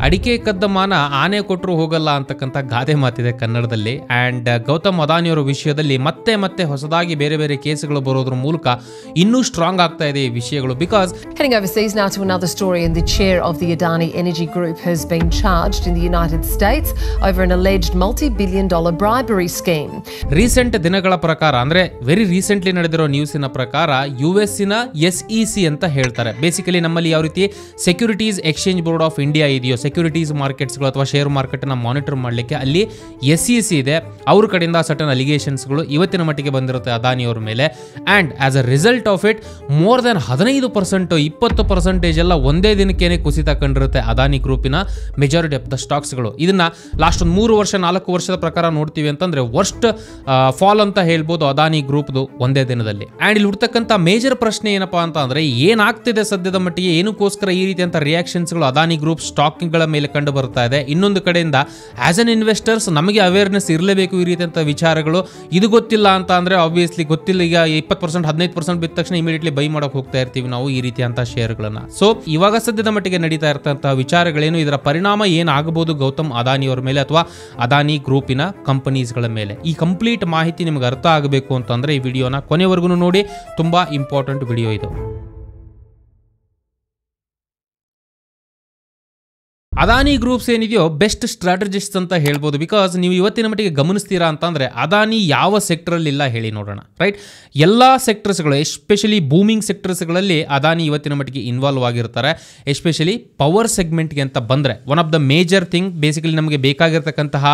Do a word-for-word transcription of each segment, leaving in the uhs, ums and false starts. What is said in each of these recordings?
ಅಡಿಕೆ ಕದ್ದ ಮಾನ ಆನೆ ಕೊಟ್ಟರು ಹೋಗಲ್ಲ ಅಂತಕ್ಕಂಥ ಗಾದೆ ಮಾತಿದೆ ಕನ್ನಡದಲ್ಲಿ. ಆ್ಯಂಡ್ ಗೌತಮ್ ಅದಾನಿಯವರ ವಿಷಯದಲ್ಲಿ ಮತ್ತೆ ಮತ್ತೆ ಹೊಸದಾಗಿ ಬೇರೆ ಬೇರೆ ಕೇಸುಗಳು ಬರೋದ್ರ ಮೂಲಕ ಇನ್ನೂ ಸ್ಟ್ರಾಂಗ್ ಆಗ್ತಾ ಇದೆ ಈ ವಿಷಯಗಳು. Because Heading overseas now to another story, and the chair of the Adani Energy Group has been charged in the United States over an alleged multi-billion dollar bribery scheme. Recent ದಿನಗಳ ಪ್ರಕಾರ ಅಂದ್ರೆ very recently ನಡೆದಿರೋ ನ್ಯೂಸಿನ ಪ್ರಕಾರ U S ನ S E C ಅಂತ ಹೇಳ್ತಾರೆ. Basically ನಮ್ಮಲ್ಲಿ ಯಾವ ರೀತಿ securities exchange board of India ಇದೆಯೋ, ಸೆಕ್ಯೂರಿಟೀಸ್ ಮಾರ್ಕೆಟ್ಸ್ಗಳು ಅಥವಾ ಶೇರ್ ಮಾರ್ಕೆಟ್ನ ಮಾನಿಟರ್ ಮಾಡಲಿಕ್ಕೆ ಅಲ್ಲಿ ಎಸ್ ಇ ಸಿ ಇದೆ. ಅವ್ರ ಕಡೆಯಿಂದ ಸರ್ಟನ್ ಅಲಿಗೇಷನ್ಸ್ಗಳು ಇವತ್ತಿನ ಮಟ್ಟಿಗೆ ಬಂದಿರುತ್ತೆ ಅದಾನಿಯವ್ರ ಮೇಲೆ. And as a result of it more than ಹದಿನೈದು ಪರ್ಸೆಂಟ್ ಇಪ್ಪತ್ತು ಪರ್ಸೆಂಟೇಜ್ ಎಲ್ಲ ಒಂದೇ ದಿನಕ್ಕೇನೆ ಕುಸಿತ ಕಂಡಿರುತ್ತೆ ಅದಾನಿ ಗ್ರೂಪಿನ ಮೆಜಾರಿಟಿ ಆಫ್ ದ ಸ್ಟಾಕ್ಸ್ಗಳು. ಇದನ್ನ ಲಾಸ್ಟ್ ಒಂದು ಮೂರು ವರ್ಷ ನಾಲ್ಕು ವರ್ಷದ ಪ್ರಕಾರ ನೋಡ್ತೀವಿ ಅಂತಂದ್ರೆ ವರ್ಸ್ಟ್ ಫಾಲ್ ಅಂತ ಹೇಳ್ಬೋದು ಅದಾನಿ ಗ್ರೂಪ್ದು ಒಂದೇ ದಿನದಲ್ಲಿ. ಆ್ಯಂಡ್ ಇಲ್ಲಿ ಹುಡ್ತಕ್ಕಂಥ ಮೇಜರ್ ಪ್ರಶ್ನೆ ಏನಪ್ಪಾ ಅಂತ ಅಂದ್ರೆ ಏನಾಗ್ತಿದೆ ಸದ್ಯದ ಮಟ್ಟಿಗೆ, ಏನಕ್ಕೋಸ್ಕರ ಈ ರೀತಿಯಂತ ರಿಯಾಕ್ಷನ್ಸ್ಗಳು ಅದಾನಿ ಗ್ರೂಪ್ ಸ್ಟಾಕ್ಗಳ ಮೇಲೆ ಕಂಡು ಬರ್ತಾ ಇದೆ. ಇನ್ನೊಂದು ಕಡೆಯಿಂದ ಆಸ್ ಅನ್ ಇನ್ವೆಸ್ಟರ್ಸ್ ನಮಗೆ ಅವೇರ್ನೆಸ್ ಇರಲೇಬೇಕು ಈ ರೀತಿಯಂಥ ವಿಚಾರಗಳು. ಇದು ಗೊತ್ತಿಲ್ಲ ಅಂತ ಅಂದ್ರೆ ಆಬ್ವಿಯಸ್ಲಿ ಗೊತ್ತಿಲ್ಲ, ಈಗ ಇಪ್ಪತ್ತು ಪರ್ಸೆಂಟ್ ಹದಿನೈದು ಪರ್ಸೆಂಟ್ ಬಿದ್ದ ತಕ್ಷಣ ಇಮಿಡಿಯೇಟ್ಲಿ ಬೈ ಮಾಡಕ್ಕೆ ಹೋಗ್ತಾ ಇರ್ತೀವಿ ನಾವು ಈ ರೀತಿಯಂಥ ಶೇರ್ಗಳನ್ನ. ಸೊ ಇವಾಗ ಸದ್ಯದ ಮಟ್ಟಿಗೆ ನಡೀತಾ ಇರ್ತಂತಹ ವಿಚಾರಗಳೇನು, ಇದರ ಪರಿಣಾಮ ಏನಾಗಬಹುದು ಗೌತಮ್ ಅದಾನಿಯವರ ಮೇಲೆ ಅಥವಾ ಅದಾನಿ ಗ್ರೂಪಿನ ಕಂಪನೀಸ್ಗಳ ಮೇಲೆ, ಈ ಕಂಪ್ಲೀಟ್ ಮಾಹಿತಿ ನಿಮ್ಗೆ ಅರ್ಥ ಆಗಬೇಕು ಅಂತಂದ್ರೆ ಈ ವಿಡಿಯೋನ ಕೊನೆವರೆಗೂ ನೋಡಿ. ತುಂಬಾ ಇಂಪಾರ್ಟೆಂಟ್ ವಿಡಿಯೋ ಇದು. ಅದಾನಿ ಗ್ರೂಪ್ಸ್ ಏನಿದೆಯೋ ಬೆಸ್ಟ್ ಸ್ಟ್ರಾಟಜಿಸ್ಟ್ ಅಂತ ಹೇಳ್ಬೋದು. ಬಿಕಾಸ್ ನೀವು ಇವತ್ತಿನ ಮಟ್ಟಿಗೆ ಗಮನಿಸ್ತೀರಾ ಅಂತಂದರೆ ಅದಾನಿ ಯಾವ ಸೆಕ್ಟರಲ್ಲಿ ಇಲ್ಲ ಹೇಳಿ ನೋಡೋಣ, ರೈಟ್? ಎಲ್ಲ ಸೆಕ್ಟರ್ಸ್ಗಳು ಎಸ್ಪೆಷಲಿ ಬೂಮಿಂಗ್ ಸೆಕ್ಟರ್ಸ್ಗಳಲ್ಲಿ ಅದಾನಿ ಇವತ್ತಿನ ಮಟ್ಟಿಗೆ ಇನ್ವಾಲ್ವ್ ಆಗಿರ್ತಾರೆ. ಎಸ್ಪೆಷಲಿ ಪವರ್ ಸೆಗ್ಮೆಂಟ್ಗೆ ಅಂತ ಬಂದರೆ one of the major thing, basically ನಮಗೆ ಬೇಕಾಗಿರ್ತಕ್ಕಂತಹ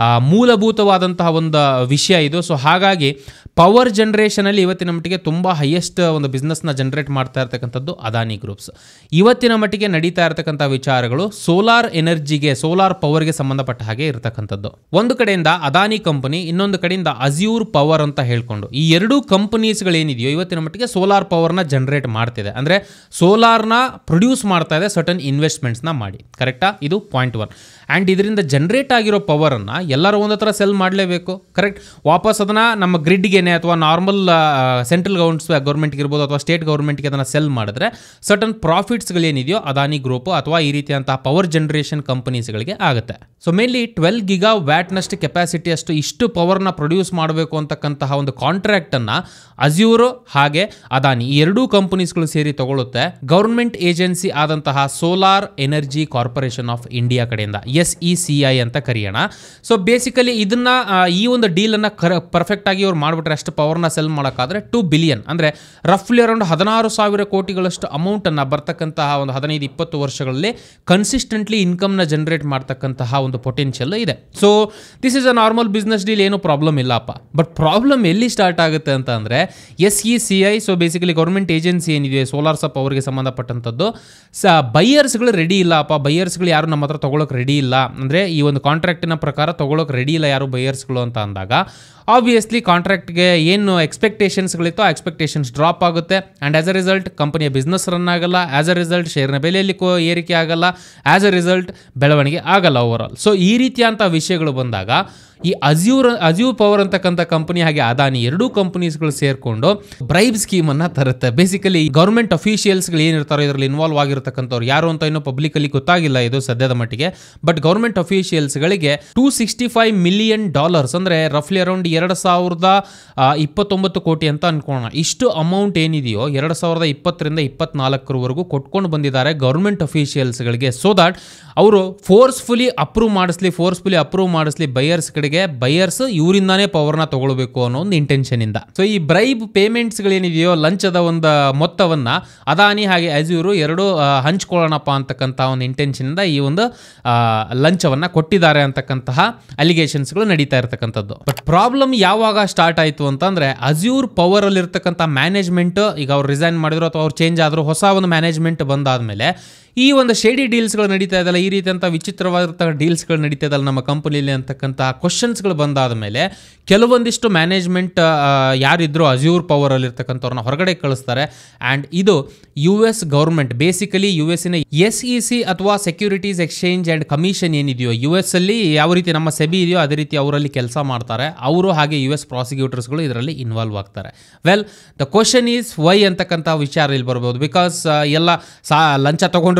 ಮೂಲಭೂತವಾದಂತಹ ಒಂದು ವಿಷಯ ಇದು. ಸೊ ಹಾಗಾಗಿ ಪವರ್ ಜನ್ರೇಷನಲ್ಲಿ ಇವತ್ತಿನ ಮಟ್ಟಿಗೆ ತುಂಬ ಹೈಯೆಸ್ಟ್ ಒಂದು ಬಿಸ್ನೆಸ್ನ ಜನರೇಟ್ ಮಾಡ್ತಾ ಇರ್ತಕ್ಕಂಥದ್ದು ಅದಾನಿ ಗ್ರೂಪ್ಸ್. ಇವತ್ತಿನ ಮಟ್ಟಿಗೆ ನಡೀತಾ ಇರತಕ್ಕಂಥ ವಿಚಾರಗಳು ಸೋಲಾರ್ ಎನರ್ಜಿಗೆ, ಸೋಲಾರ್ ಪವರ್ಗೆ ಸಂಬಂಧಪಟ್ಟ ಹಾಗೆ ಇರತಕ್ಕಂಥದ್ದು. ಒಂದು ಕಡೆಯಿಂದ ಅದಾನಿ ಕಂಪನಿ, ಇನ್ನೊಂದು ಕಡೆಯಿಂದ ಅಜ್ಯೂರ್ ಪವರ್ ಅಂತ ಹೇಳ್ಕೊಂಡು ಈ ಎರಡೂ ಕಂಪನೀಸ್ಗಳೇನಿದೆಯೋ ಇವತ್ತಿನ ಮಟ್ಟಿಗೆ ಸೋಲಾರ್ ಪವರ್ನ ಜನರೇಟ್ ಮಾಡ್ತಿದೆ. ಅಂದರೆ ಸೋಲಾರ್ನ ಪ್ರೊಡ್ಯೂಸ್ ಮಾಡ್ತಾ ಇದೆ ಸರ್ಟನ್ ಇನ್ವೆಸ್ಟ್ಮೆಂಟ್ಸ್ನ ಮಾಡಿ, ಕರೆಕ್ಟಾ? ಇದು ಪಾಯಿಂಟ್ ಒನ್. ಆ್ಯಂಡ್ ಇದರಿಂದ ಜನರೇಟ್ ಆಗಿರೋ ಪವರನ್ನು ಎಲ್ಲರೂ ಒಂದು ಹತ್ರ ಸೆಲ್ ಮಾಡಲೇಬೇಕು, ಕರೆಕ್ಟ್? ವಾಪಸ್ ಅದನ್ನು ನಮ್ಮ ಗ್ರಿಡ್ಗೆ ಅಥವಾ ನಾರ್ಮಲ್ ಸೆಂಟ್ರಲ್ ಗೌರ್ಮೆಂಟ್ಸ್ ಗೌರ್ಮೆಂಟ್ಗೆ ಇರ್ಬೋದು ಅಥವಾ ಸ್ಟೇಟ್ ಗೌರ್ಮೆಂಟ್ಗೆ ಅದನ್ನು ಸೆಲ್ ಮಾಡಿದ್ರೆ ಸರ್ಟನ್ ಪ್ರಾಫಿಟ್ಸ್ಗಳೇನಿದೆಯೋ ಅದಾನಿ ಗ್ರೂಪ್ ಅಥವಾ ಈ ರೀತಿಯಂತಹ ಪವರ್ ಜನರೇಷನ್ ಕಂಪನೀಸ್ಗಳಿಗೆ ಆಗುತ್ತೆ. ಸೊ ಮೇನ್ಲಿ ಟ್ವೆಲ್ ಗಿಗಾ ವ್ಯಾಟ್ನಷ್ಟು ಕೆಪಾಸಿಟಿ ಅಷ್ಟು ಇಷ್ಟು ಪವರ್ನ ಪ್ರೊಡ್ಯೂಸ್ ಮಾಡಬೇಕು ಅಂತಕ್ಕಂತಹ ಒಂದು ಕಾಂಟ್ರಾಕ್ಟನ್ನು ಅಜ್ಯೂರು ಹಾಗೆ ಅದಾನಿ ಈ ಎರಡೂ ಕಂಪನೀಸ್ಗಳು ಸೇರಿ ತಗೊಳ್ಳುತ್ತೆ. ಗೌರ್ಮೆಂಟ್ ಏಜೆನ್ಸಿ ಆದಂತಹ solar energy corporation of India ಕಡೆಯಿಂದ, ಎಸ್ ಇ ಸಿ ಐ ಅಂತ ಕರೆಯೋಣ. ಸೊ ಬೇಸಿಕಲಿ ಇದನ್ನ ಈ ಒಂದು ಡೀಲನ್ನು ಕರ ಪರ್ಫೆಕ್ಟ್ ಆಗಿ ಅವ್ರು ಮಾಡಿಬಿಟ್ರೆ ಅಷ್ಟು ಪವರ್ನ ಸೆಲ್ ಮಾಡೋಕ್ಕಾದ್ರೆ ಟೂ ಬಿಲಿಯನ್ ಅಂದರೆ ರಫ್ಲಿ ಅರೌಂಡ್ ಹದಿನಾರು ಸಾವಿರ ಕೋಟಿಗಳಷ್ಟು ಅಮೌಂಟನ್ನು ಬರ್ತಕ್ಕಂತಹ ಒಂದು ಹದಿನೈದು ಇಪ್ಪತ್ತು ವರ್ಷಗಳಲ್ಲಿ ಕನ್ಸಿಸ್ಟೆಂಟ್ಲಿ ಇನ್ಕಮ್ನ ಜನರೇಟ್ ಮಾಡ್ತಕ್ಕಂತಹ ಒಂದು ಪೊಟೆನ್ಷಿಯಲ್ ಇದೆ. So this is a normal business deal, ಏನೂ ಪ್ರಾಬ್ಲಮ್ ಇಲ್ಲಪ್ಪ. ಬಟ್ ಪ್ರಾಬ್ಲಮ್ ಎಲ್ಲಿ ಸ್ಟಾರ್ಟ್ ಆಗುತ್ತೆ ಅಂತ ಅಂದರೆ S E C I, so basically government agency ಏನಿದೆ ಸೋಲಾರ್ ಸಪ್ ಅವರಿಗೆ ಸಂಬಂಧಪಟ್ಟಂಥದ್ದು, ಸ ಬೈಯರ್ಸ್ಗಳು ರೆಡಿ ಇಲ್ಲ ಅಪ್ಪ. ಬೈಯರ್ಸ್ಗಳು ಯಾರು ನಮ್ಮ ಹತ್ರ ತೊಗೊಳಕ್ಕೆ ರೆಡಿ ಇಲ್ಲ, ಅಂದರೆ ಈ ಒಂದು ಕಾಂಟ್ರಾಕ್ಟಿನ ಪ್ರಕಾರ ತೊಗೊಳಕ್ಕೆ ರೆಡಿ ಇಲ್ಲ ಯಾರು ಬೈಯರ್ಸ್ಗಳು ಅಂತ ಅಂದಾಗ ಆಬ್ವಿಯಸ್ಲಿ ಕಾಂಟ್ರಾಕ್ಟ್ಗೆ ಏನು ಎಕ್ಸ್ಪೆಕ್ಟೇಷನ್ಸ್ಗಳಿತ್ತು ಆ ಎಕ್ಸ್ಪೆಕ್ಟೇಷನ್ಸ್ ಡ್ರಾಪ್ ಆಗುತ್ತೆ. ಆ್ಯಂಡ್ ಆಸ್ ಅ ರಿಸಲ್ಟ್ ಕಂಪನಿಯ ಬಿಸ್ನೆಸ್ ರನ್ ಆಗಲ್ಲ, ಆಸ್ ಅ ರಿಸಲ್ಟ್ ಶೇರ್ನ ಬೆಲೆಯಲ್ಲಿ ಕೋ ಏರಿಕೆ ಆಗಲ್ಲ, ಆಸ್ ಅ ರಿಸಲ್ಟ್ ಬೆಳವಣಿಗೆ ಆಗಲ್ಲ ಓವರ್ ಆಲ್. ಸೊ ಈ ರೀತಿಯಂಥ ವಿಷಯಗಳು ಬಂದಾಗ ಈ ಅಜ್ಯೂರ್ ಅಜ್ಯೂರ್ ಪವರ್ ಅಂತಕ್ಕಂಥ ಕಂಪನಿ ಹಾಗೆ ಅದಾನಿ ಎರಡೂ ಕಂಪನೀಸ್ಗಳು ಸೇರಿಕೊಂಡು ಬ್ರೈಬ್ ಸ್ಕೀಮನ್ನು ತರುತ್ತೆ. ಬೇಸಿಕಲಿ ಗೌರ್ಮೆಂಟ್ ಅಫಿಷಿಯಲ್ಸ್ಗಳು ಏನಿರ್ತಾರೋ ಇದರಲ್ಲಿ ಇನ್ವಾಲ್ವ್ ಆಗಿರ್ತಕ್ಕಂಥವ್ರು ಯಾರು ಅಂತ ಇನ್ನೂ ಪಬ್ಲಿಕಲ್ಲಿ ಗೊತ್ತಾಗಿಲ್ಲ ಇದು ಸದ್ಯದ ಮಟ್ಟಿಗೆ. ಬಟ್ ಗೌರ್ಮೆಂಟ್ ಅಫಿಷಿಯಲ್ಸ್ಗಳಿಗೆ two sixty five million dollars ಅಂದರೆ ರಫ್ಲಿ ಅರೌಂಡ್ ಎರಡು ಸಾವಿರದ ಇಪ್ಪತ್ತೊಂಬತ್ತು ಕೋಟಿ ಅಂತ ಅನ್ಕೋಣ, ಇಷ್ಟು ಅಮೌಂಟ್ ಏನಿದೆಯೋ ಎರಡು ಸಾವಿರದ ಇಪ್ಪತ್ತರಿಂದ ಇಪ್ಪತ್ನಾಲ್ಕರವರೆಗೂ ಕೊಟ್ಕೊಂಡು ಬಂದಿದ್ದಾರೆ ಗೌರ್ಮೆಂಟ್ ಅಫಿಷಿಯಲ್ಸ್ಗಳಿಗೆ. ಸೊ ದಾಟ್ ಅವರು ಫೋರ್ಸ್ಫುಲಿ ಅಪ್ರೂವ್ ಮಾಡಿಸ್ಲಿ ಫೋರ್ಸ್ಫುಲಿ ಅಪ್ರೂವ್ ಮಾಡಿಸ್ಲಿ ಬೈಯರ್ಸ್ ಕಡೆಗೆ, ಬೈಯರ್ಸ್ ಇವರಿಂದಾನೇ ಪವರ್ನ ತಗೊಳ್ಬೇಕು ಅನ್ನೋ ಒಂದು ಇಂಟೆನ್ಷನ್ ಇಂದ. ಸೊ ಈ ಬ್ರೈಬ್ ಪೇಮೆಂಟ್ಸ್ಗಳೇನಿದೆಯೋ ಲಂಚದ ಒಂದು ಮೊತ್ತವನ್ನು ಅದಾನಿ ಹಾಗೆ ಅಜ್ಯೂರು ಎರಡು ಹಂಚ್ಕೊಳ್ಳೋಣಪ್ಪ ಅಂತಕ್ಕಂಥ ಒಂದು ಇಂಟೆನ್ಷನ್ ಇಂದ ಈ ಒಂದು ಲಂಚವನ್ನು ಕೊಟ್ಟಿದ್ದಾರೆ ಅಂತಕ್ಕಂತಹ ಅಲಿಗೇಷನ್ಸ್ಗಳು ನಡೀತಾ ಇರತಕ್ಕಂಥದ್ದು. ಬಟ್ ಪ್ರಾಬ್ಲಮ್ ಯಾವಾಗ ಸ್ಟಾರ್ಟ್ ಆಯಿತು ಅಂತಂದರೆ ಅಜ್ಯೂರ್ ಪವರಲ್ಲಿ ಇರ್ತಕ್ಕಂಥ ಮ್ಯಾನೇಜ್ಮೆಂಟ್ ಈಗ ಅವ್ರು ರಿಸೈನ್ ಮಾಡಿದ್ರು ಅಥವಾ ಅವ್ರು ಚೇಂಜ್ ಆದರೂ ಹೊಸ ಒಂದು ಮ್ಯಾನೇಜ್ಮೆಂಟ್ ಬಂದಾದಮೇಲೆ ಈ ಒಂದು ಶೇಡಿ ಡೀಲ್ಸ್ಗಳು ನಡೀತಾ ಇದಲ್ಲ, ಈ ರೀತಿಯಂಥ ವಿಚಿತ್ರವಾಗಿರ್ತಕ್ಕ ಡೀಲ್ಸ್ಗಳು ನಡೀತಾ ಇದಲ್ಲ ನಮ್ಮ ಕಂಪನಿಯಲ್ಲಿ ಅಂತಕ್ಕಂಥ ಕ್ವಶನ್ಸ್ಗಳು ಬಂದಾದ ಮೇಲೆ ಕೆಲವೊಂದಿಷ್ಟು ಮ್ಯಾನೇಜ್ಮೆಂಟ್ ಯಾರಿದ್ರು ಅಜ್ಯೂರ್ ಪವರಲ್ಲಿರ್ತಕ್ಕಂಥವ್ರನ್ನ ಹೊರಗಡೆ ಕಳಿಸ್ತಾರೆ. ಆ್ಯಂಡ್ ಇದು U S government basically U ಎಸ್ಸಿನ ಎಸ್ ಇ ಸಿ ಅಥವಾ ಸೆಕ್ಯೂರಿಟೀಸ್ ಎಕ್ಸ್ಚೇಂಜ್ ಆ್ಯಂಡ್ ಕಮಿಷನ್ ಏನಿದೆಯೋ ಯು ಎಸ್ ಅಲ್ಲಿ ಯಾವ ರೀತಿ ನಮ್ಮ ಸೆಬಿ ಇದೆಯೋ ಅದೇ ರೀತಿ ಅವರಲ್ಲಿ ಕೆಲಸ ಮಾಡ್ತಾರೆ. ಅವರು ಹಾಗೆ ಯು ಎಸ್ ಪ್ರಾಸಿಕ್ಯೂಟರ್ಸ್ಗಳು ಇದರಲ್ಲಿ ಇನ್ವಾಲ್ವ್ ಆಗ್ತಾರೆ. Well the question is why ಅಂತಕ್ಕಂಥ ವಿಚಾರ ಇಲ್ಲಿ ಬರ್ಬೋದು. ಬಿಕಾಸ್ ಎಲ್ಲ ಸಾ ಲಂಚ ತೊಗೊಂಡಿರೋ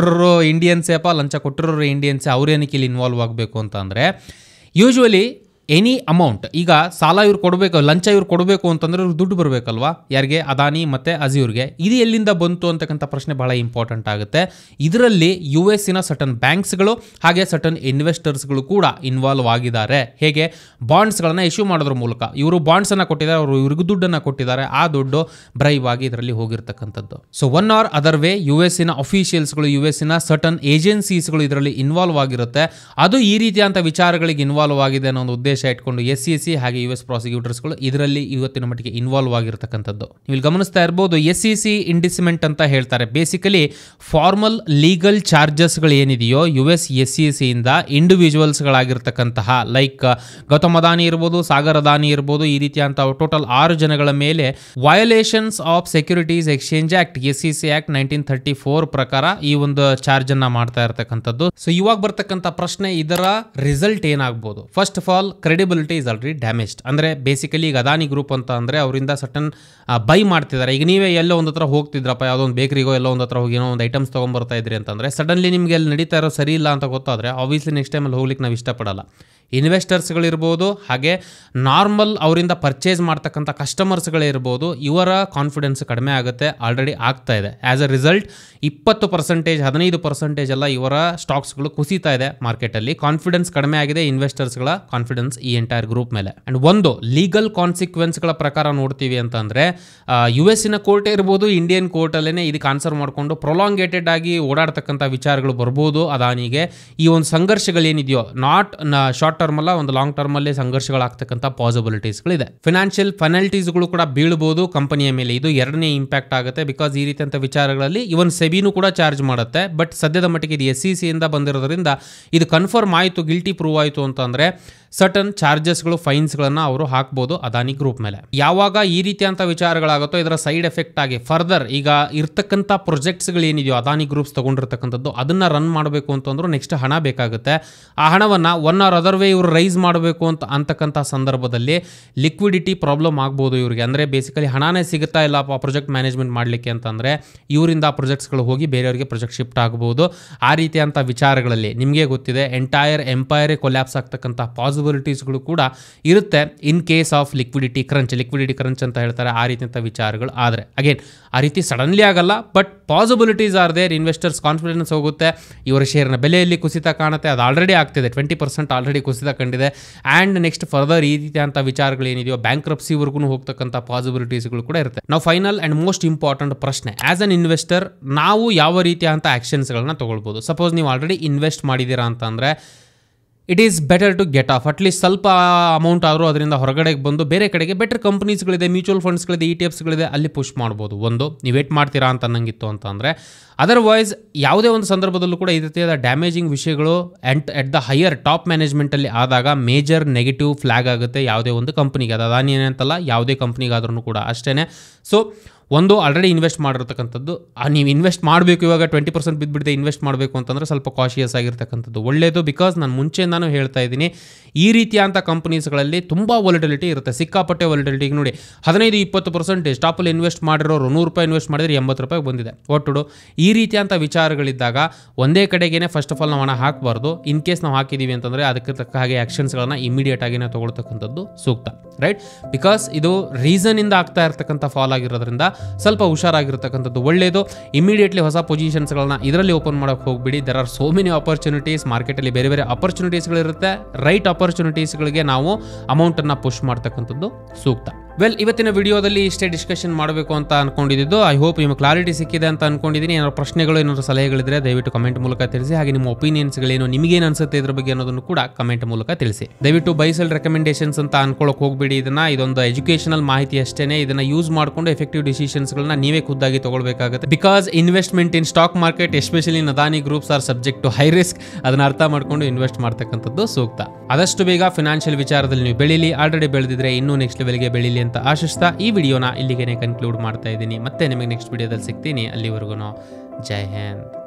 ಕೊಟ್ಟಿರೋರು ಇಂಡಿಯನ್ಸೇಪ, ಲಂಚ ಕೊಟ್ಟಿರೋರು ಇಂಡಿಯನ್ಸೇ, ಅವ್ರೇನಕ್ಕೆ ಇಲ್ಲಿ ಇನ್ವಾಲ್ವ್ ಆಗಬೇಕು ಅಂತ ಅಂದರೆ ಯೂಶ್ವಲಿ ಎನಿ ಅಮೌಂಟ್, ಈಗ ಸಾಲ ಇವ್ರು ಕೊಡಬೇಕು, ಲಂಚ ಇವ್ರು ಕೊಡಬೇಕು ಅಂತಂದರೆ ಇವ್ರು ದುಡ್ಡು ಬರಬೇಕಲ್ವಾ, ಯಾರಿಗೆ? ಅದಾನಿ ಮತ್ತು ಅಜಿಯೂರ್ಗೆ. ಇದು ಎಲ್ಲಿಂದ ಬಂತು ಅಂತಕ್ಕಂಥ ಪ್ರಶ್ನೆ ಭಾಳ ಇಂಪಾರ್ಟೆಂಟ್ ಆಗುತ್ತೆ. ಇದರಲ್ಲಿ ಯು ಎಸ್ಸಿನ ಸಟನ್ ಬ್ಯಾಂಕ್ಸ್ಗಳು ಹಾಗೆ ಸಟನ್ ಇನ್ವೆಸ್ಟರ್ಸ್ಗಳು ಕೂಡ ಇನ್ವಾಲ್ವ್ ಆಗಿದ್ದಾರೆ. ಹೇಗೆ? ಬಾಂಡ್ಸ್ಗಳನ್ನು ಇಶ್ಯೂ ಮಾಡೋದ್ರ ಮೂಲಕ. ಇವರು ಬಾಂಡ್ಸನ್ನು ಕೊಟ್ಟಿದ್ದಾರೆ, ಅವರು ಇವ್ರಿಗೂ ದುಡ್ಡನ್ನು ಕೊಟ್ಟಿದ್ದಾರೆ, ಆ ದುಡ್ಡು ಬ್ರೈವ್ ಆಗಿ ಇದರಲ್ಲಿ ಹೋಗಿರ್ತಕ್ಕಂಥದ್ದು. So one or other way U ಎಸ್ಸಿನ ಅಫಿಷಿಯಲ್ಸ್ಗಳು, ಯು ಎಸ್ಸಿನ ಸಟನ್ ಏಜೆನ್ಸೀಸ್ಗಳು ಇದರಲ್ಲಿ ಇನ್ವಾಲ್ವ್ ಆಗಿರುತ್ತೆ. ಅದು ಈ ರೀತಿಯಾದಂಥ ವಿಚಾರಗಳಿಗೆ ಇನ್ವಾಲ್ವ್ ಆಗಿದೆ ಅನ್ನೋ ಒಂದು ಉದ್ದೇಶ ಇಟ್ಕೊಂಡು ಎಸ್ ಸಿ ಸಿ ಹಾಗೆ ಯು ಎಸ್ ಪ್ರಾಸಿಕ್ಯೂಟರ್ಸ್ಗಳು ಇದರಲ್ಲಿ ಇವತ್ತಿನ ಮಟ್ಟಿಗೆ ಇನ್ವಾಲ್ವ್ ಆಗಿರತಕ್ಕಂಥದ್ದು. ನೀವು ಗಮನಿಸ್ತಾ ಇರ್ಬೋದು, ಎಸ್ ಸಿ ಸಿ ಇಂಡಿಸ್ಮೆಂಟ್ ಅಂತ ಹೇಳ್ತಾರೆ. ಬೇಸಿಕಲಿ ಫಾರ್ಮಲ್ ಲೀಗಲ್ ಚಾರ್ಜಸ್ಗಳು ಏನಿದೆಯೋ ಯು ಎಸ್ ಎಸ್ ಸಿ ಸಿಯಿಂದ ಇಂಡಿವಿಜುವಲ್ಸ್ಗಳಾಗಿರ್ತಕ್ಕಂತಹ ಲೈಕ್ ಗೌತಮ್ ಅದಾನಿ ಇರ್ಬೋದು, ಸಾಗರ್ ಅದಾನಿ ಇರ್ಬೋದು, ಈ ರೀತಿಯಂಥ ಟೋಟಲ್ ಆರು ಜನಗಳ ಮೇಲೆ violations of securities exchange act, S C C act nineteen thirty four ಪ್ರಕಾರ ಈ ಒಂದು ಚಾರ್ಜ್ ಅನ್ನ ಮಾಡ್ತಾ ಇರತಕ್ಕಂಥದ್ದು. ಸೊ ಇವಾಗ ಬರ್ತಕ್ಕಂಥ ಪ್ರಶ್ನೆ, ಇದರ ರಿಸಲ್ಟ್ ಏನಾಗ್ಬೋದು? First of all credibility is already damaged. ಅಂದರೆ ಬೇಸಿಕಲಿ ಈಗ ಅದಾನಿ ಗ್ರೂಪ್ ಅಂತ ಅಂದರೆ ಅವರಿಂದ ಸಟನ್ ಬೈ ಮಾಡ್ತಿದ್ದಾರೆ. ಈಗ ನೀವೇ ಎಲ್ಲೋ ಒಂದು ಹತ್ರ ಹೋಗ್ತಿದ್ರಪ್ಪ, ಯಾವುದೋ ಒಂದು ಬೇಕರಿಗೋ ಎಲ್ಲೋ ಒಂದು ಹತ್ರ ಹೋಗಿ ಏನೋ ಒಂದು ಐಟಮ್ಸ್ ತೊಗೊಂಬರ್ತಾ ಇದ್ರಿ ಅಂತಂದರೆ ಸಡನ್ಲಿ ನಿಮಗೆ ಅಲ್ಲಿ ನಡೀತಾ ಇರೋ ಸರಿ ಇಲ್ಲ ಅಂತ ಗೊತ್ತಾದರೆ ಆಬ್ವಿಯಸ್ಲಿ ನೆಕ್ಸ್ಟ್ ಟೈಮಲ್ಲಿ ಹೋಗ್ಲಿಕ್ಕೆ ನಾವು ಇಷ್ಟಪಡಲ್ಲ. ಇನ್ವೆಸ್ಟರ್ಸ್ಗಳಿರ್ಬೋದು ಹಾಗೆ ನಾರ್ಮಲ್ ಅವರಿಂದ ಪರ್ಚೇಸ್ ಮಾಡ್ತಕ್ಕಂಥ ಕಸ್ಟಮರ್ಸ್ಗಳಿರ್ಬೋದು, ಇವರ ಕಾನ್ಫಿಡೆನ್ಸ್ ಕಡಿಮೆ ಆಗುತ್ತೆ, ಆಲ್ರೆಡಿ ಆಗ್ತಾ ಇದೆ. ಆ್ಯಸ್ ಅ ರಿಸಲ್ಟ್ ಇಪ್ಪತ್ತು ಪರ್ಸೆಂಟೇಜ್ ಹದಿನೈದು ಪರ್ಸೆಂಟೇಜ್ ಎಲ್ಲ ಇವರ ಸ್ಟಾಕ್ಸ್ಗಳು ಕುಸಿತಾ ಇದೆ ಮಾರ್ಕೆಟಲ್ಲಿ. ಕಾನ್ಫಿಡೆನ್ಸ್ ಕಡಿಮೆ ಆಗಿದೆ, ಇನ್ವೆಸ್ಟರ್ಸ್ಗಳ ಕಾನ್ಫಿಡೆನ್ಸ್ ಈ ಎಂಟೈರ್ ಗ್ರೂಪ್ ಮೇಲೆ. ಆ್ಯಂಡ್ ಒಂದು ಲೀಗಲ್ ಕಾನ್ಸಿಕ್ವೆನ್ಸ್ಗಳ ಪ್ರಕಾರ ನೋಡ್ತೀವಿ ಅಂತಂದರೆ ಯು ಎಸ್ಸಿನ ಕೋರ್ಟೇ ಇರ್ಬೋದು, ಇಂಡಿಯನ್ ಕೋರ್ಟಲ್ಲೇ ಇದಕ್ಕೆ ಆನ್ಸರ್ ಮಾಡಿಕೊಂಡು ಪ್ರೊಲಾಂಗೇಟೆಡ್ ಆಗಿ ಓಡಾಡ್ತಕ್ಕಂಥ ವಿಚಾರಗಳು ಬರ್ಬೋದು ಅದಾನಿಗೆ. ಈ ಒಂದು ಸಂಘರ್ಷಗಳೇನಿದೆಯೋ ನಾಟ್ ಶಾರ್ಟ್ ಟರ್ಮ್ ಅಲ್ಲ, ಒಂದು ಲಾಂಗ್ ಟರ್ಮ್ ಅಲ್ಲಿ ಸಂಘರ್ಷಗಳಾಗ್ತಕ್ಕಂಥ ಪಾಸಿಬಿಲಿಟೀಸ್ಗಳಿದೆ. ಫಿನಾನ್ಷಿಯಲ್ ಪೆನಾಲ್ಟೀಸ್ಗಳು ಕೂಡ ಬೀಳ್ಬೋದು ಕಂಪನಿಯ ಮೇಲೆ. ಇದು ಎರಡನೇ ಇಂಪ್ಯಾಕ್ಟ್ ಆಗುತ್ತೆ. ಬಿಕಾಸ್ ಈ ರೀತಿಯಂಥ ವಿಚಾರಗಳಲ್ಲಿ ಇವನ್ ಸೆಬಿನೂ ಕೂಡ ಚಾರ್ಜ್ ಮಾಡುತ್ತೆ. ಬಟ್ ಸದ್ಯದ ಮಟ್ಟಿಗೆ ಇದು ಎಸ್ ಸಿ ಸಿಯಿಂದ ಬಂದಿರೋದ್ರಿಂದ ಇದು ಕನ್ಫರ್ಮ್ ಆಯಿತು, ಗಿಲ್ಟಿ ಪ್ರೂವ್ ಆಯಿತು ಅಂತಂದರೆ ಸರ್ಟನ್ ಚಾರ್ಜಸ್ಗಳು, ಫೈನ್ಸ್ಗಳನ್ನು ಅವರು ಹಾಕ್ಬೋದು ಅದಾನಿ ಗ್ರೂಪ್ ಮೇಲೆ. ಯಾವಾಗ ಈ ರೀತಿಯಂಥ ವಿಚಾರಗಳಾಗುತ್ತೋ ಇದರ ಸೈಡ್ ಎಫೆಕ್ಟ್ ಆಗಿ ಫರ್ದರ್ ಈಗ ಇರ್ತಕ್ಕಂಥ ಪ್ರೊಜೆಕ್ಟ್ಸ್ಗಳೇನಿದೆಯೋ ಅದಾನಿ ಗ್ರೂಪ್ಸ್ ತೊಗೊಂಡಿರ್ತಕ್ಕಂಥದ್ದು ಅದನ್ನು ರನ್ ಮಾಡಬೇಕು ಅಂತಂದ್ರೂ ನೆಕ್ಸ್ಟ್ ಹಣ ಬೇಕಾಗುತ್ತೆ. ಆ ಹಣವನ್ನು ಒನ್ ಆರ್ ಅದರ್ ವೇ ಇವರು ರೈಸ್ ಮಾಡಬೇಕು ಅಂತ ಅಂತಕ್ಕಂಥ ಸಂದರ್ಭದಲ್ಲಿ ಲಿಕ್ವಿಡಿಟಿ ಪ್ರಾಬ್ಲಮ್ ಆಗ್ಬೋದು ಇವರಿಗೆ. ಅಂದರೆ ಬೇಸಿಕಲಿ ಹಣನೇ ಸಿಗುತ್ತಾ ಇಲ್ಲ ಪ್ರಾಜೆಕ್ಟ್ ಮ್ಯಾನೇಜ್ಮೆಂಟ್ ಮಾಡಲಿಕ್ಕೆ ಅಂತಂದರೆ ಇವರಿಂದ ಆ ಪ್ರೊಜೆಕ್ಟ್ಸ್ಗಳು ಹೋಗಿ ಬೇರೆಯವರಿಗೆ ಪ್ರೊಜೆಕ್ಟ್ ಶಿಫ್ಟ್ ಆಗ್ಬೋದು. ಆ ರೀತಿಯಂಥ ವಿಚಾರಗಳಲ್ಲಿ ನಿಮಗೆ ಗೊತ್ತಿದೆ ಎಂಟೈರ್ ಎಂಪೈರೇ ಕೊಲ್ಯಾಪ್ಸ್ ಆಗ್ತಕ್ಕಂಥ ಪಾಸಿಬಿಲಿಟೀಸ್ಗಳು ಕೂಡ ಇರುತ್ತೆ in case of liquidity crunch. Liquidity crunch ಅಂತ ಹೇಳ್ತಾರೆ ಆ ರೀತಿಯಂಥ ವಿಚಾರಗಳು. ಆದರೆ ಅಗೇನ್ ಆ ರೀತಿ ಸಡನ್ಲಿ ಆಗಲ್ಲ, but possibilities are there. Investors confidence ಹೋಗುತ್ತೆ, ಇವರ ಶೇರ್ನ ಬೆಲೆಯಲ್ಲಿ ಕುಸಿತ ಕಾಣುತ್ತೆ. ಅದು ಆಲ್ರೆಡಿ ಆಗ್ತಿದೆ, ಟ್ವೆಂಟಿ ಪರ್ಸೆಂಟ್ ಆಲ್ರೆಡಿ ಕುಸಿತ ಕಂಡಿದೆ. ಆ್ಯಂಡ್ ನೆಕ್ಸ್ಟ್ ಫರ್ದರ್ ಈ ರೀತಿಯಂಥ ವಿಚಾರಗಳು ಏನಿದೆಯೋ ಬ್ಯಾಂಕ್ರಪ್ಸಿವರೆಗೂ ಹೋಗ್ತಕ್ಕಂಥ ಪಾಸಿಬಿಲಿಟೀಸ್ಗಳು ಕೂಡ ಇರುತ್ತೆ. ನಾವು ಫೈನಲ್ ಆ್ಯಂಡ್ ಮೋಸ್ಟ್ ಇಂಪಾರ್ಟೆಂಟ್ ಪ್ರಶ್ನೆ, ಆ್ಯಸ್ ಅನ್ ಇನ್ವೆಸ್ಟರ್ ನಾವು ಯಾವ ರೀತಿಯಂಥ ಆ್ಯಕ್ಷನ್ಸ್ಗಳನ್ನ ತೊಗೊಳ್ಬೋದು? ಸಪೋಸ್ ನೀವು ಆಲ್ರೆಡಿ ಇನ್ವೆಸ್ಟ್ ಮಾಡಿದ್ದೀರಾ ಅಂತಂದರೆ it is better to get off. At least ಸ್ವಲ್ಪ ಅಮೌಂಟ್ ಆದರೂ ಅದರಿಂದ ಹೊರಗಡೆಗೆ ಬಂದು ಬೇರೆ ಕಡೆಗೆ ಬೆಟರ್ ಕಂಪ್ನೀಸ್ಗಳಿದೆ, ಮ್ಯೂಚುವಲ್ ಫಂಡ್ಸ್ಗಳಿದೆ, ಇ ಟಿ ಎಫ್ಸ್ಗಳಿದೆ, ಅಲ್ಲಿ ಪುಷ್ ಮಾಡ್ಬೋದು. ಒಂದು ನೀವು ವೇಟ್ ಮಾಡ್ತೀರಾ ಅಂತ ಅನ್ನಂಗಿತ್ತು ಅಂತಂದರೆ. ಅದರ್ವೈಸ್ ಯಾವುದೇ ಒಂದು ಸಂದರ್ಭದಲ್ಲೂ ಕೂಡ ಈ ರೀತಿಯಾದ ಡ್ಯಾಮೇಜಿಂಗ್ ವಿಷಯಗಳು and at the higher top ಮ್ಯಾನೇಜ್ಮೆಂಟಲ್ಲಿ ಆದಾಗ ಮೇಜರ್ ನೆಗೆಟಿವ್ ಫ್ಲ್ಯಾಗ್ ಆಗುತ್ತೆ ಯಾವುದೇ ಒಂದು ಕಂಪ್ನಿಗೆ. ಅದು ಅದಾನಿ ಏನಂತಲ್ಲ, ಯಾವುದೇ ಕಂಪ್ನಿಗಾದ್ರೂ ಕೂಡ ಅಷ್ಟೇ. ಸೊ ಒಂದು ಆಲ್ರೆಡಿ ಇನ್ವೆಸ್ಟ್ ಮಾಡಿರ್ತಕ್ಕಂಥದ್ದು, ನೀವು ಇನ್ವೆಸ್ಟ್ ಮಾಡಬೇಕು, ಇವಾಗ ಟ್ವೆಂಟಿ ಪರ್ಸೆಂಟ್ ಬಿದ್ದುಬಿಡುತ್ತೆ ಇನ್ವೆಸ್ಟ್ ಮಾಡಬೇಕು ಅಂತಂದರೆ ಸ್ವಲ್ಪ ಕಾಶಿಯಸ್ ಆಗಿರ್ತಕ್ಕಂಥದ್ದು ಒಳ್ಳೆಯದು. ಬಿಕಾಸ್ ನಾನು ಮುಂಚೆಯಿಂದಾನು ಹೇಳ್ತಾ ಇದ್ದೀನಿ, ಈ ರೀತಿಯಂಥ ಕಂಪ್ನೀಸ್ಗಳಲ್ಲಿ ತುಂಬ ವಾಲಿಟಿಲಿಟಿ ಇರುತ್ತೆ, ಸಿಕ್ಕಾಪಟ್ಟೆ ವಾಲಿಟಿಲಿಟಿ. ನೋಡಿ ಹದಿನೈದು ಇಪ್ಪತ್ತು ಪರ್ಸೆಂಟೇಜ್ ಟಾಪಲ್ಲಿ ಇನ್ವೆಸ್ಟ್ ಮಾಡಿರೋರು ನೂರು ರೂಪಾಯಿ ಇನ್ವೆಸ್ಟ್ ಮಾಡಿದರೆ ಎಂಬತ್ತು ರೂಪಾಯಿ ಬಂದಿದೆ ಒಟ್ಟು. ಈ ರೀತಿಯಂಥ ವಿಚಾರಗಳಿದ್ದಾಗ ಒಂದೇ ಕಡೆಗೇನೆ ಫಸ್ಟ್ ಆಫ್ ಆಲ್ ನಾವು ಹಣ ಹಾಕಬಾರ್ದು. ಇನ್ ಕೇಸ್ ನಾವು ಹಾಕಿದ್ದೀವಿ ಅಂತಂದರೆ ಅದಕ್ಕೆ ತಕ್ಕ ಹಾಗೆ ಆ್ಯಕ್ಷನ್ಸ್ಗಳನ್ನು ಇಮಿಡಿಯೇಟ್ ಆಗಿನೇ ತೊಗೊಳ್ತಕ್ಕಂಥದ್ದು ಸೂಕ್ತ, ರೈಟ್? ಬಿಕಾಸ್ ಇದು ರೀಸನಿಂದ ಆಗ್ತಾ ಇರ್ತಕ್ಕಂಥ ಫಾಲ್ ಆಗಿರೋದ್ರಿಂದ ಸ್ವಲ್ಪ ಹುಷಾರಾಗಿರ್ತಕ್ಕಂಥದ್ದು ಒಳ್ಳೆಯದು. ಇಮಿಡಿಯೇಟ್ಲಿ ಹೊಸ ಪೊಸಿಷನ್ಸ್ಗಳನ್ನ ಇದರಲ್ಲಿ ಓಪನ್ ಮಾಡೋಕ್ಕೆ ಹೋಗ್ಬಿಡಿ. There are so many opportunities ಮಾರ್ಕೆಟಲ್ಲಿ, ಬೇರೆ ಬೇರೆ ಆಪರ್ಚುನಿಟೀಸ್ಗಳಿರುತ್ತೆ. ರೈಟ್ ಆಪರ್ಚುನಿಟೀಸ್ಗಳಿಗೆ ನಾವು ಅಮೌಂಟನ್ನು ಪುಷ್ ಮಾಡ್ತಕ್ಕಂಥದ್ದು ಸೂಕ್ತ. ವೆಲ್, ಇವತ್ತಿನ ವಿಡಿಯೋದಲ್ಲಿ ಇಷ್ಟೇ ಡಿಸ್ಕಷನ್ ಮಾಡಬೇಕು ಅಂತ ಅನ್ಕೊಂಡಿದ್ದು. ಐ ಹೋಪ್ ನಿಮಗೆ ಕ್ಲಾರಿಟಿ ಸಿಕ್ಕಿದೆ ಅಂತ ಅನ್ಕೊಂಡಿದ್ದೀನಿ. ಏನಾದ್ರು ಪ್ರಶ್ನೆಗಳು, ಏನಾದ್ರು ಸಲಹೆಗಳಿದ್ರೆ ದಯವಿಟ್ಟು ಕಮೆಂಟ್ ಮೂಲಕ ತಿಳಿಸಿ. ಹಾಗೆ ನಿಮ್ಮ ಒಪಿನಿಯನ್ಸ್ಗಳೇನು, ನಿಮಗೇನು ಅನ್ಸುತ್ತೆ ಇದ್ರ ಬಗ್ಗೆ ಅನ್ನೋದನ್ನು ಕೂಡ ಕಮೆಂಟ್ ಮೂಲಕ ತಿಳಿಸಿ. ದಯವಿಟ್ಟು ಬೈ ಸೆಲ್ ರೆಕಮೆಂಡೇಶನ್ಸ್ ಅಂತ ಅನ್ಕೊಳ್ಳೋಕೆ ಹೋಗ್ಬಿಡಿ. ಇದನ್ನ ಇದೊಂದು ಎಜುಕೇಷನಲ್ ಮಾಹಿತಿ ಅಷ್ಟೇನೆ. ಇದನ್ನ ಯೂಸ್ ಮಾಡಿಕೊಂಡು ಎಫೆಕ್ಟಿವ್ ಡಿಸಿಷನ್ಸ್ಗಳನ್ನ ನೀವೇ ಖುದ್ದಾಗಿ ತಗೊಳ್ಬೇಕಾಗುತ್ತೆ. Because investment in stock market especially Adani groups are subject to high risk. ಅದನ್ನ ಅರ್ಥ ಮಾಡ್ಕೊಂಡು ಇನ್ವೆಸ್ಟ್ ಮಾಡ್ತಕ್ಕಂಥದ್ದು ಸೂಕ್ತ. ಆದಷ್ಟು ಬೇಗ ಫಿನಾನ್ಷಿಯಲ್ ವಿಚಾರದಲ್ಲಿ ನೀವು ಬೆಳೀಲಿ. ಆಲ್ರೆಡಿ ಬೆಳೆದಿದ್ರೆ ಇನ್ನೂ ನೆಕ್ಸ್ಟ್ ಲೆವೆಲ್ಗೆ ಬೆಳೀಲಿ ಅಂತ ಆಶಿಸ್ತಾ ಈ ವಿಡಿಯೋನ ಇಲ್ಲಿಗೆ ಕನ್ಕ್ಲೂಡ್ ಮಾಡ್ತಾ ಇದ್ದೀನಿ. ಮತ್ತೆ ನಿಮಗೆ ನೆಕ್ಸ್ಟ್ ವಿಡಿಯೋದಲ್ಲಿ ಸಿಗ್ತೀನಿ. ಅಲ್ಲಿವರೆಗೂ ಜೈ ಹಿಂದ್.